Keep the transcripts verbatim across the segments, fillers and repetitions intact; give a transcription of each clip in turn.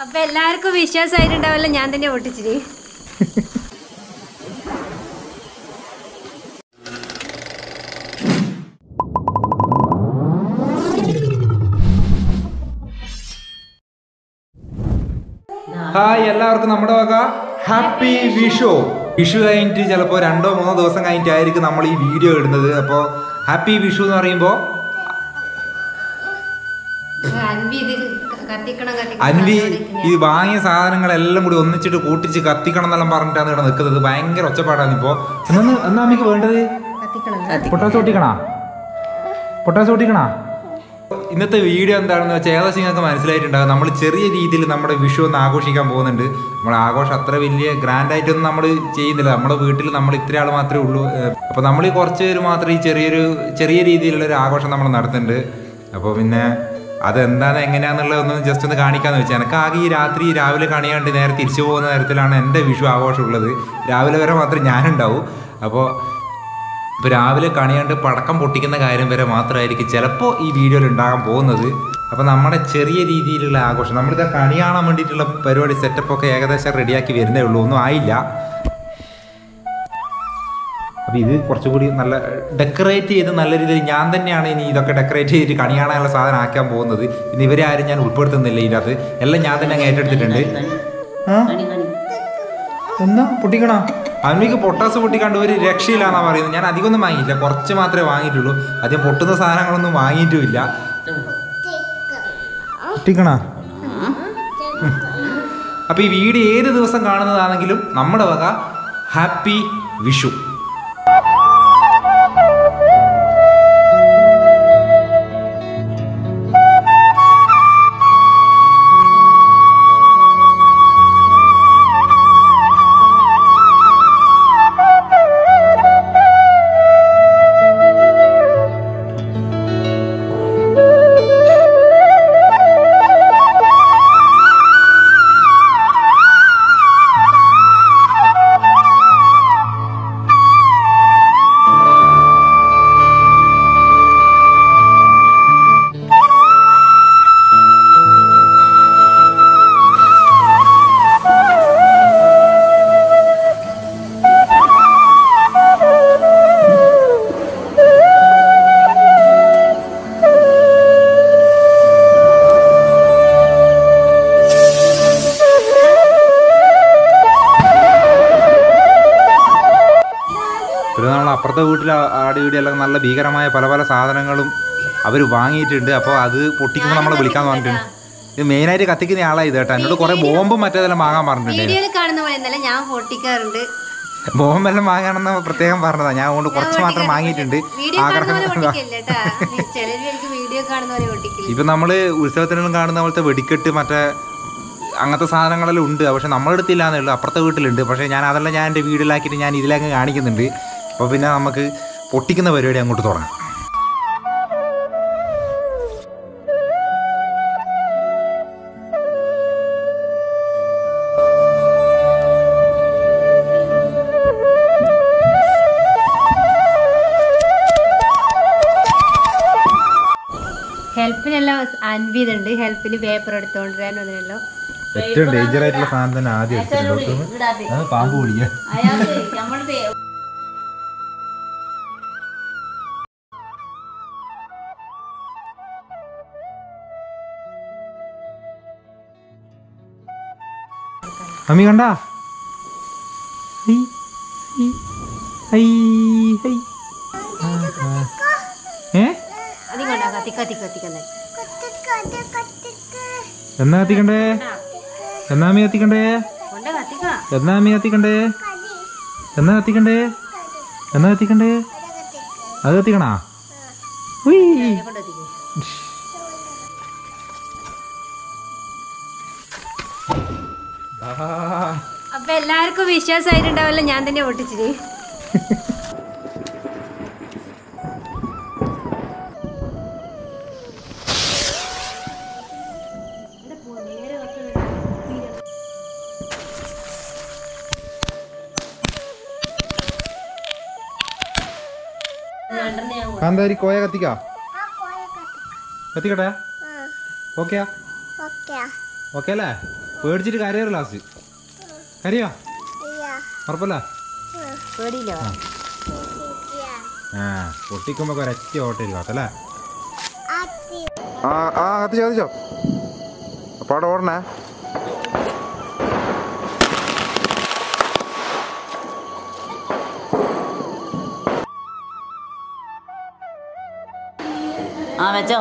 അപ്പൊ എല്ലാവർക്കും വിശ്വാസമായിട്ടുണ്ടാവല്ലോ ഞാൻ തന്നെ പൊട്ടിച്ചിട്ട്. ഹായ്, എല്ലാവർക്കും നമ്മുടെ വക ഹാപ്പി വിഷു. വിഷു കഴിഞ്ഞിട്ട് ചിലപ്പോൾ രണ്ടോ മൂന്നോ ദിവസം കഴിഞ്ഞിട്ടായിരിക്കും നമ്മൾ ഈ വീഡിയോ ഇടുന്നത്. അപ്പോൾ ഹാപ്പി വിഷു എന്ന് പറയുമ്പോൾ അൻവി ഈ വാങ്ങിയ സാധനങ്ങളെല്ലാം കൂടി ഒന്നിച്ചിട്ട് കൂട്ടിച്ച് കത്തിക്കണം എന്നെല്ലാം പറഞ്ഞിട്ടാണ് ഇവിടെ നിൽക്കുന്നത്. ഭയങ്കര ഒച്ചപ്പാടാണ് ഇപ്പോൾ. എന്നാ എന്നാ അമ്മയ്ക്ക് വേണ്ടത്? പൊട്ടാസ് പൊട്ടിക്കണാ? പൊട്ടാസ് പൊട്ടിക്കണാ? ഇന്നത്തെ വീഡിയോ എന്താണെന്ന് വെച്ചാൽ ഏകദേശം നിങ്ങൾക്ക് മനസ്സിലായിട്ടുണ്ടാകും. നമ്മൾ ചെറിയ രീതിയിൽ നമ്മുടെ വിഷു ഒന്ന് ആഘോഷിക്കാൻ പോകുന്നുണ്ട്. നമ്മൾ ആഘോഷം അത്ര വലിയ ഗ്രാൻഡായിട്ടൊന്നും നമ്മൾ ചെയ്യുന്നില്ല. നമ്മുടെ വീട്ടിൽ നമ്മൾ ഇത്ര ആൾ മാത്രമേ ഉള്ളൂ. അപ്പോൾ നമ്മൾ ഈ കുറച്ച് പേര് മാത്രം ഈ ചെറിയൊരു ചെറിയ രീതിയിലുള്ളൊരു ആഘോഷം നമ്മൾ നടത്തുന്നുണ്ട്. അപ്പോൾ പിന്നെ അതെന്താണ് എങ്ങനെയാണെന്നുള്ളതൊന്നും ജസ്റ്റ് ഒന്ന് കാണിക്കാമെന്ന് വെച്ചാൽ എനിക്ക് ആകെ ഈ രാത്രി രാവിലെ കണിയാണ്ട് നേരെ തിരിച്ചു പോകുന്ന തരത്തിലാണ് എൻ്റെ വിഷു ആഘോഷം ഉള്ളത്. രാവിലെ വരെ മാത്രം ഞാനുണ്ടാവും. അപ്പോൾ ഇപ്പോൾ രാവിലെ കണിയാണ്ട് പടക്കം പൊട്ടിക്കുന്ന കാര്യം വരെ മാത്രമായിരിക്കും ചിലപ്പോൾ ഈ വീഡിയോയിൽ ഉണ്ടാകാൻ പോകുന്നത്. അപ്പോൾ നമ്മുടെ ചെറിയ രീതിയിലുള്ള ആഘോഷം, നമ്മളിത് കണി കാണാൻ വേണ്ടിയിട്ടുള്ള പരിപാടി സെറ്റപ്പൊക്കെ ഏകദേശം റെഡിയാക്കി വരുന്നേ ഉള്ളൂ, ഒന്നും ആയില്ല. അപ്പോൾ ഇത് കുറച്ചുകൂടി നല്ല ഡെക്കറേറ്റ് ചെയ്ത് നല്ല രീതിയിൽ ഞാൻ തന്നെയാണ് ഇനി ഇതൊക്കെ ഡെക്കറേറ്റ് ചെയ്തിട്ട് കണി കാണാനുള്ള സാധനം ആക്കാൻ പോകുന്നത്. പിന്നെ ഇവരെ ആരും ഞാൻ ഉൾപ്പെടുത്തുന്നില്ല ഇതിനകത്ത്, എല്ലാം ഞാൻ തന്നെ അങ്ങ് ഏറ്റെടുത്തിട്ടുണ്ട്. എന്നാ പൊട്ടിക്കണോ? അന്വിക്ക് പൊട്ടാസ് പൊട്ടിക്കാണ്ട് ഒരു രക്ഷയില്ലാന്നാണ് പറയുന്നത്. ഞാൻ അധികം ഒന്നും വാങ്ങിയില്ല, കുറച്ച് മാത്രമേ വാങ്ങിയിട്ടുള്ളൂ. അധികം പൊട്ടുന്ന സാധനങ്ങളൊന്നും വാങ്ങിയിട്ടുമില്ല. പൊട്ടിക്കണ? അപ്പൊ ഈ വീഡിയോ ഏത് ദിവസം കാണുന്നതാണെങ്കിലും നമ്മുടെ വക ഹാപ്പി വിഷു. പിന്നെ നമ്മൾ അപ്പുറത്തെ വീട്ടിൽ ആട് വീടിയെല്ലാം നല്ല ഭീകരമായ പല പല സാധനങ്ങളും അവർ വാങ്ങിയിട്ടുണ്ട്. അപ്പോൾ അത് പൊട്ടിക്കുമ്പോൾ നമ്മളെ വിളിക്കാൻ പറഞ്ഞിട്ടുണ്ട്. ഇത് മെയിനായിട്ട് കത്തിക്കുന്ന ആളാ ഇത് കേട്ടോ. എന്നോട് കുറെ ബോംബും മറ്റേതെല്ലാം വാങ്ങാൻ പറഞ്ഞിട്ടുണ്ട്. ബോംബെല്ലാം വാങ്ങാണെന്ന് പ്രത്യേകം പറഞ്ഞതാ. ഞാൻ അതുകൊണ്ട് കുറച്ച് മാത്രം വാങ്ങിയിട്ടുണ്ട്. ഇപ്പൊ നമ്മള് ഉത്സവത്തിനെല്ലാം കാണുന്ന പോലത്തെ വെടിക്കെട്ട് മറ്റേ അങ്ങനത്തെ സാധനങ്ങളെല്ലാം ഉണ്ട്. പക്ഷെ നമ്മളെടുത്തില്ലാന്നേ ഉള്ളൂ, അപ്പുറത്തെ വീട്ടിലുണ്ട്. പക്ഷെ ഞാൻ അതെല്ലാം ഞാൻ എൻ്റെ വീട്ടിലാക്കിയിട്ട് ഞാൻ ഇതിലേക്ക് കാണിക്കുന്നുണ്ട്. അപ്പോൾ പിന്നെ നമുക്ക് പൊട്ടിക്കുന്ന പരിപാടി അങ്ങോട്ട് തുടങ്ങാം. ഹെൽപ്പിനെല്ലാം അൻവിതുണ്ട്. ഹെൽപ്പിന് പേപ്പർ എടുത്തോണ്ടിരാനും അതിനെല്ലോ ഏറ്റവും ഡേഞ്ചർ ആയിട്ടുള്ള സാധനം തന്നെ ആദ്യം എടുത്തിട്ടുണ്ട്. പാമ്പ് പിടിക്കുക. അമ്മി കണ്ടാ? എന്നാ കത്തിക്കണ്ടേ? എന്നാ അമ്മി കത്തിക്കണ്ടേ? എന്നാ അമ്മി കത്തിക്കണ്ടേ? എന്നാ കത്തിക്കണ്ടേ? എന്നാ കത്തിക്കണ്ടേ? അത് കത്തിക്കണാ? അപ്പൊ എല്ലാവർക്കും വിശ്വാസമായിട്ടുണ്ടാവല്ലോ ഞാൻ തന്നെ പൊട്ടിച്ചിട്ട്. കാന്താരി കോയ കത്തിക്കാ? കത്തിക്കട്ടെ? ഓക്കെയാ? ഓക്കെ അല്ലേ? പേടിച്ചിട്ട് കരയറ് ലാസ്റ്റ്. കരയോ? ഉറപ്പല്ല? ആ പൊട്ടിക്കുമ്പോ ഒരൊറ്റ ഓട്ടം കാത്തല്ലേ? ആ ആ കത്തിച്ചോ കത്തിച്ചോ. അപ്പൊ അവിടെ ഓടണേ. ആ വെച്ചോ.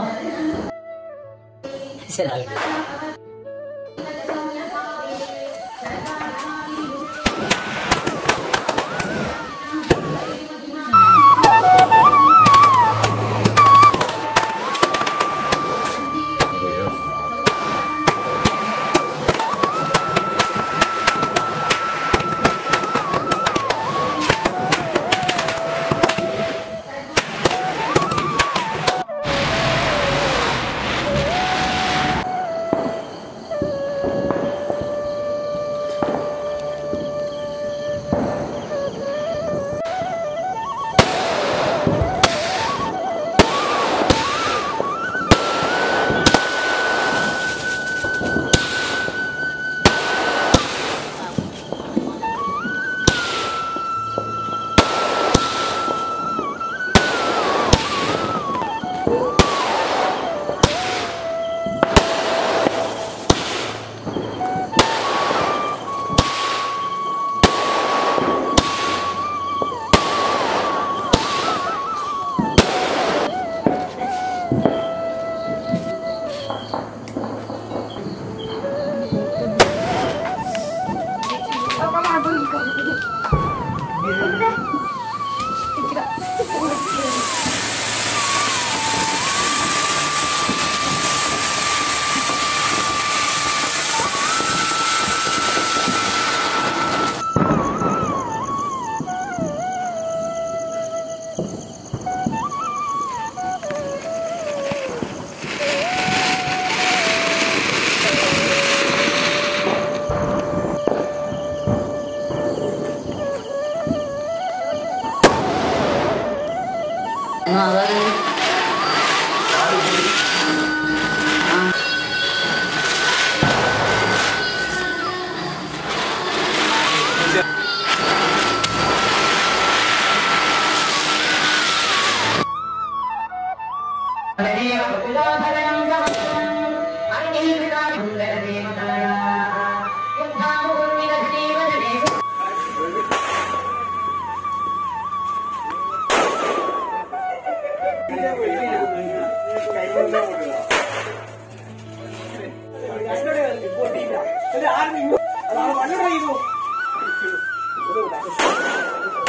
ആരും